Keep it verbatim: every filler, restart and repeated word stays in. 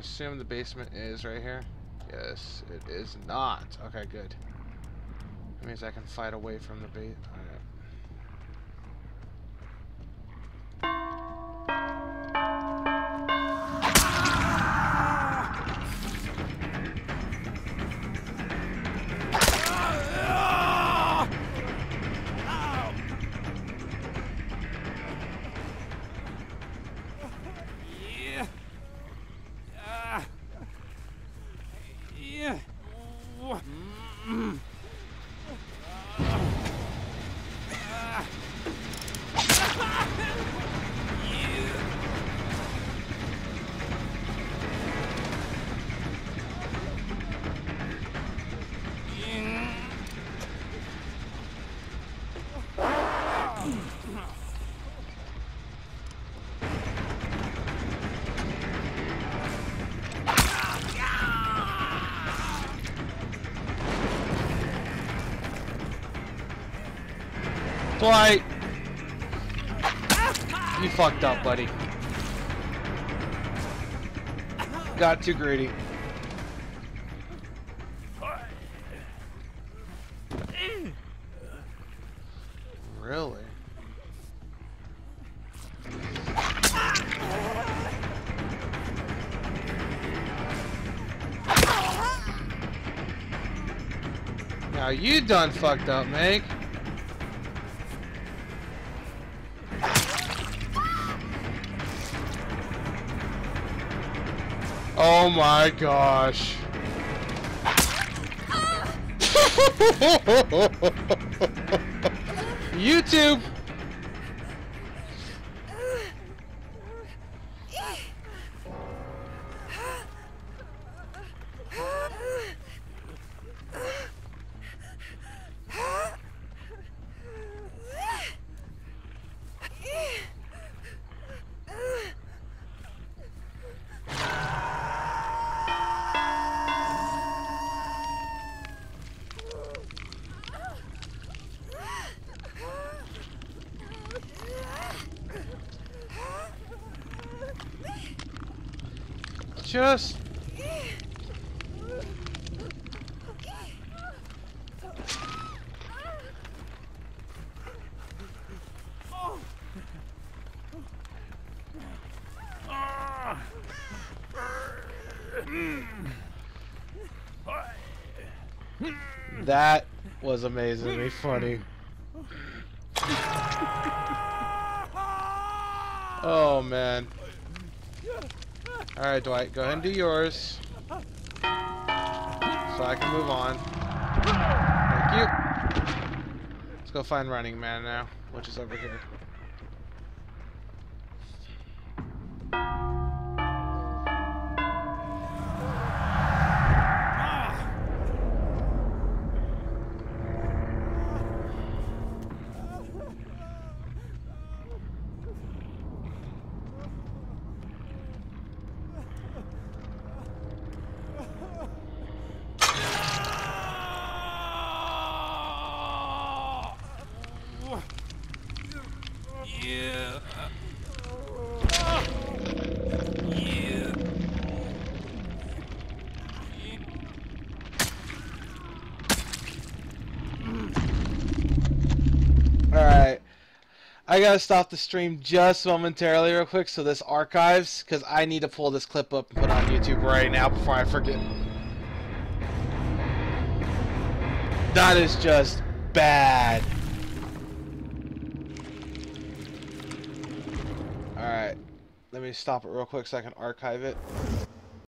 assume the basement is right here. Yes, it is not. Okay, good. That means I can fight away from the bait. Alright. Dwight! You fucked up, buddy. Got too greedy. Really? Now you done fucked up, Meg. Oh my gosh. YouTube. Just that was amazingly funny. Oh man. Alright, Dwight, go ahead and do yours. So I can move on. Thank you. Let's go find Running Man now, which is over here. Yeah. Alright. I gotta stop the stream just momentarily real quick so this archives, because I need to pull this clip up and put it on YouTube right now before I forget. That is just bad. Alright. Let me stop it real quick so I can archive it.